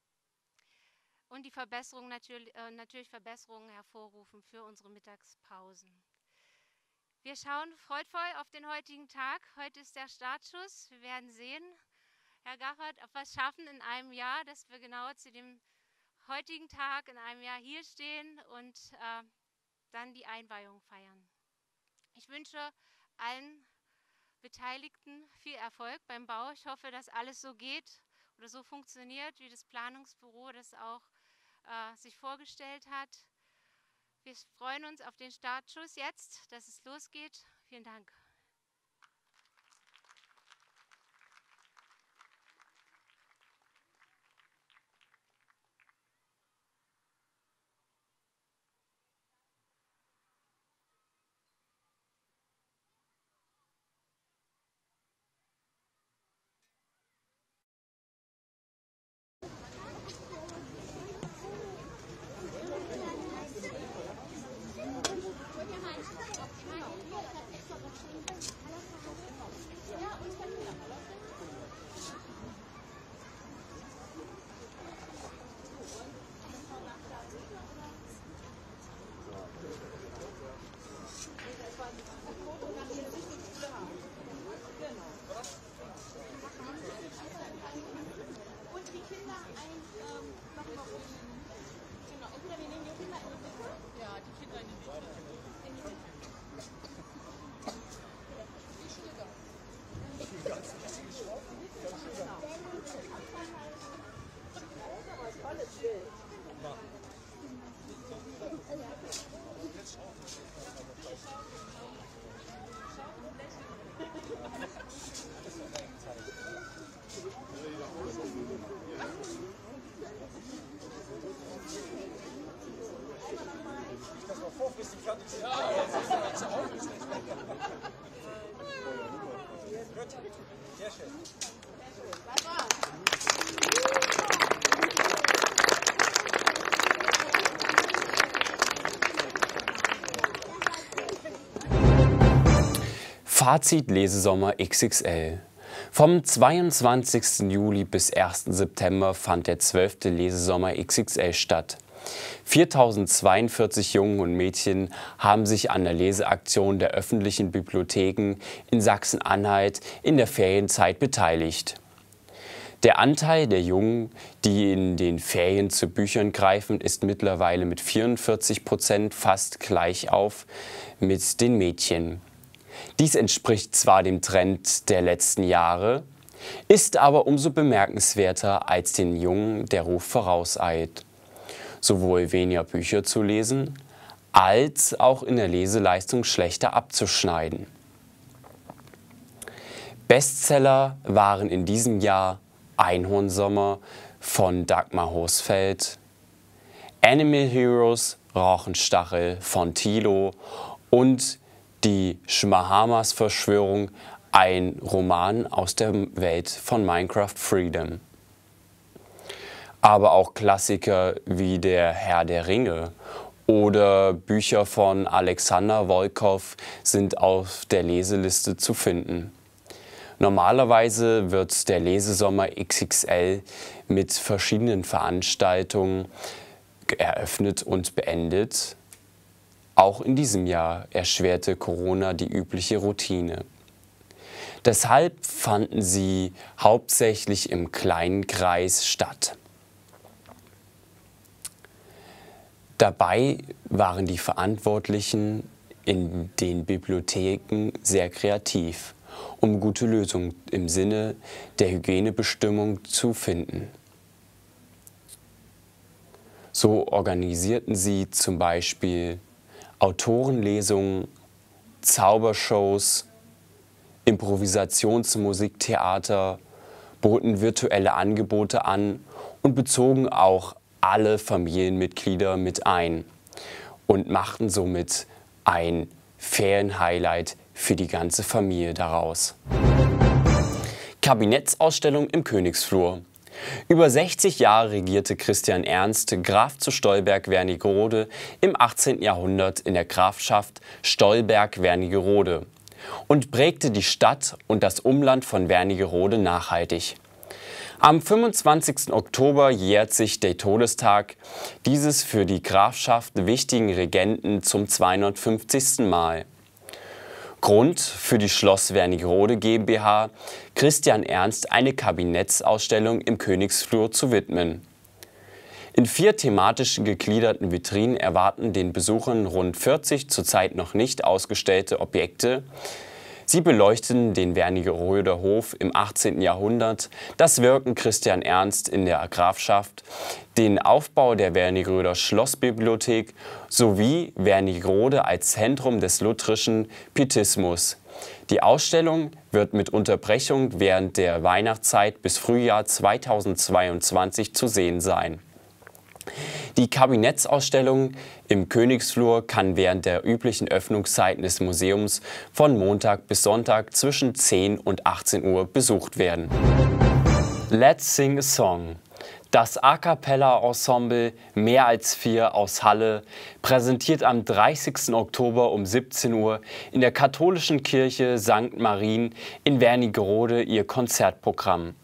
N: und die Verbesserung natürlich, äh, natürlich Verbesserungen hervorrufen für unsere Mittagspausen. Wir schauen freudvoll auf den heutigen Tag. Heute ist der Startschuss. Wir werden sehen, Herr Gaffert, ob wir es schaffen in einem Jahr, dass wir genau zu dem heutigen Tag in einem Jahr hier stehen und äh, dann die Einweihung feiern. Ich wünsche allen Beteiligten viel Erfolg beim Bau. Ich hoffe, dass alles so geht oder so funktioniert, wie das Planungsbüro das auch äh, sich vorgestellt hat. Wir freuen uns auf den Startschuss jetzt, dass es losgeht. Vielen Dank.
K: Thank you.
A: Fazit Lesesommer X X L. Vom zweiundzwanzigsten Juli bis ersten September fand der zwölfte Lesesommer X X L statt. viertausendzweiundvierzig Jungen und Mädchen haben sich an der Leseaktion der öffentlichen Bibliotheken in Sachsen-Anhalt in der Ferienzeit beteiligt. Der Anteil der Jungen, die in den Ferien zu Büchern greifen, ist mittlerweile mit vierundvierzig Prozent fast gleich auf mit den Mädchen. Dies entspricht zwar dem Trend der letzten Jahre, ist aber umso bemerkenswerter, als den Jungen der Ruf vorauseilt, sowohl weniger Bücher zu lesen, als auch in der Leseleistung schlechter abzuschneiden. Bestseller waren in diesem Jahr Einhornsommer von Dagmar Hosfeld, Animal Heroes Rauchenstachel von Thilo und Die Schmahamas-Verschwörung, ein Roman aus der Welt von Minecraft Freedom. Aber auch Klassiker wie Der Herr der Ringe oder Bücher von Alexander Volkov sind auf der Leseliste zu finden. Normalerweise wird der Lesesommer X X L mit verschiedenen Veranstaltungen eröffnet und beendet. Auch in diesem Jahr erschwerte Corona die übliche Routine. Deshalb fanden sie hauptsächlich im kleinen Kreis statt. Dabei waren die Verantwortlichen in den Bibliotheken sehr kreativ, um gute Lösungen im Sinne der Hygienebestimmung zu finden. So organisierten sie zum Beispiel Autorenlesungen, Zaubershows, Improvisationsmusiktheater, boten virtuelle Angebote an und bezogen auch alle Familienmitglieder mit ein und machten somit ein Ferienhighlight für die ganze Familie daraus. Kabinettsausstellung im Königsflur. Über sechzig Jahre regierte Christian Ernst, Graf zu Stolberg-Wernigerode, im achtzehnten Jahrhundert in der Grafschaft Stolberg-Wernigerode und prägte die Stadt und das Umland von Wernigerode nachhaltig. Am fünfundzwanzigsten Oktober jährt sich der Todestag dieses für die Grafschaft wichtigen Regenten zum zweihundertfünfzigsten Mal. Grund für die Schloss Wernigerode GmbH, Christian Ernst eine Kabinettsausstellung im Königsflur zu widmen. In vier thematisch gegliederten Vitrinen erwarten den Besuchern rund vierzig zurzeit noch nicht ausgestellte Objekte. Sie beleuchten den Wernigeroder Hof im achtzehnten Jahrhundert, das Wirken Christian Ernst in der Grafschaft, den Aufbau der Wernigeröder Schlossbibliothek sowie Wernigerode als Zentrum des lutherischen Pietismus. Die Ausstellung wird mit Unterbrechung während der Weihnachtszeit bis Frühjahr zweitausendzweiundzwanzig zu sehen sein. Die Kabinettsausstellung im Königsflur kann während der üblichen Öffnungszeiten des Museums von Montag bis Sonntag zwischen zehn und achtzehn Uhr besucht werden. Let's Sing a Song. Das A-Cappella-Ensemble Mehr als vier aus Halle präsentiert am dreißigsten Oktober um siebzehn Uhr in der katholischen Kirche Sankt Marien in Wernigerode ihr Konzertprogramm.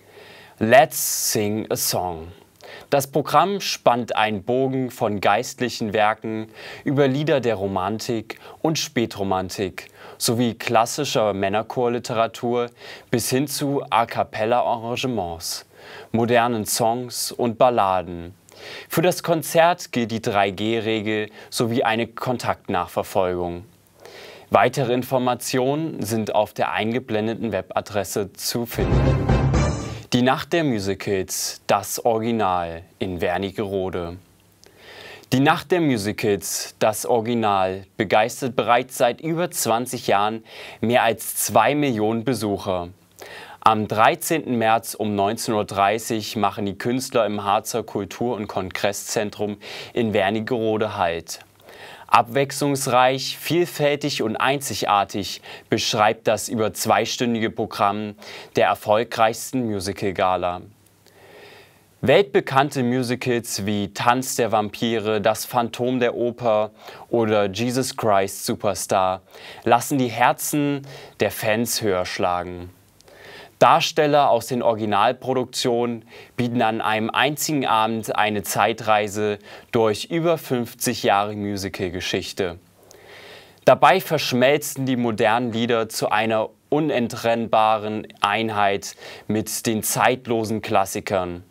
A: Let's Sing a Song. Das Programm spannt einen Bogen von geistlichen Werken über Lieder der Romantik und Spätromantik sowie klassischer Männerchorliteratur bis hin zu A-Cappella-Arrangements, modernen Songs und Balladen. Für das Konzert gilt die drei G Regel sowie eine Kontaktnachverfolgung. Weitere Informationen sind auf der eingeblendeten Webadresse zu finden. Die Nacht der Musicals, das Original in Wernigerode. Die Nacht der Musicals, das Original, begeistert bereits seit über zwanzig Jahren mehr als zwei Millionen Besucher. Am dreizehnten März um neunzehn Uhr dreißig machen die Künstler im Harzer Kultur- und Kongresszentrum in Wernigerode Halt. Abwechslungsreich, vielfältig und einzigartig beschreibt das über zweistündige Programm der erfolgreichsten Musical-Gala. Weltbekannte Musicals wie Tanz der Vampire, Das Phantom der Oper oder Jesus Christ Superstar lassen die Herzen der Fans höher schlagen. Darsteller aus den Originalproduktionen bieten an einem einzigen Abend eine Zeitreise durch über fünfzig Jahre Musical-Geschichte. Dabei verschmelzen die modernen Lieder zu einer unentrennbaren Einheit mit den zeitlosen Klassikern.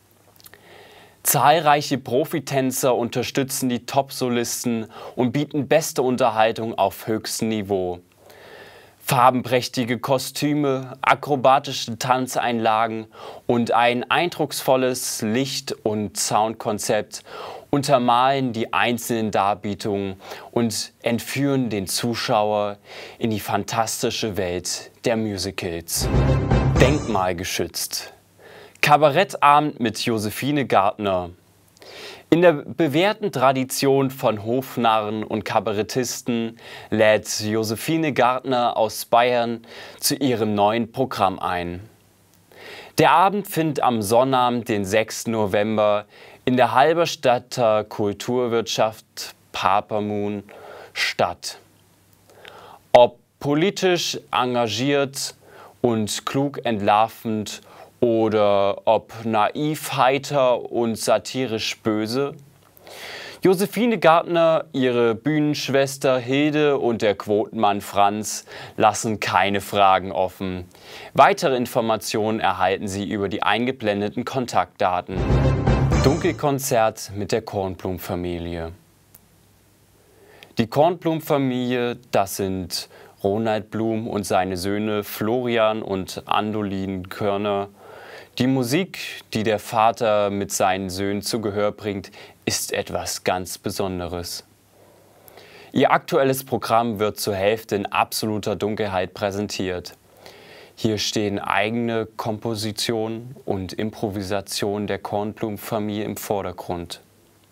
A: Zahlreiche Profitänzer unterstützen die Top-Solisten und bieten beste Unterhaltung auf höchstem Niveau. Farbenprächtige Kostüme, akrobatische Tanzeinlagen und ein eindrucksvolles Licht- und Soundkonzept untermalen die einzelnen Darbietungen und entführen den Zuschauer in die fantastische Welt der Musicals. Denkmalgeschützt. Kabarettabend mit Josephine Gartner. In der bewährten Tradition von Hofnarren und Kabarettisten lädt Josephine Gartner aus Bayern zu ihrem neuen Programm ein. Der Abend findet am Sonnabend, den sechsten November, in der Halberstadter Kulturwirtschaft Papermoon statt. Ob politisch engagiert und klug entlarvend oder ob naiv, heiter und satirisch böse. Josephine Gartner, ihre Bühnenschwester Hilde und der Quotenmann Franz lassen keine Fragen offen. Weitere Informationen erhalten Sie über die eingeblendeten Kontaktdaten. Dunkelkonzert mit der Kornblum-Familie. Die Kornblum-Familie, das sind Ronald Blum und seine Söhne Florian und Andolin Körner. Die Musik, die der Vater mit seinen Söhnen zu Gehör bringt, ist etwas ganz Besonderes. Ihr aktuelles Programm wird zur Hälfte in absoluter Dunkelheit präsentiert. Hier stehen eigene Kompositionen und Improvisationen der Kornblum-Familie im Vordergrund.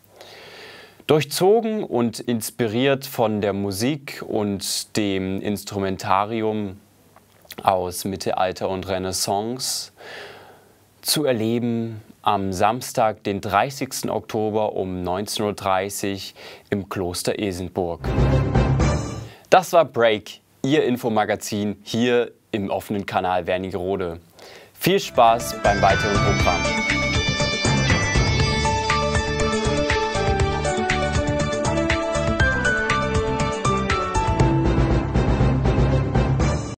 A: Durchzogen und inspiriert von der Musik und dem Instrumentarium aus Mittelalter und Renaissance, zu erleben am Samstag, den dreißigsten Oktober um neunzehn Uhr dreißig im Kloster Esenburg. Das war Break, Ihr Infomagazin hier im offenen Kanal Wernigerode. Viel Spaß beim weiteren Programm.